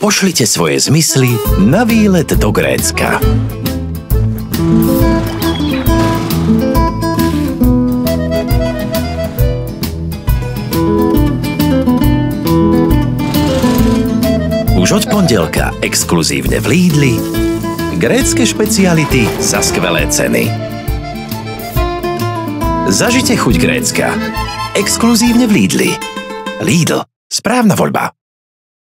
pošlite svoje zmysly na výlet do Grécka. Už od pondelka exkluzívne v Lidli grécke špeciality za skvelé ceny. Zažite chuť Grécka exkluzívne v Lidli. Lidl, správna voľba.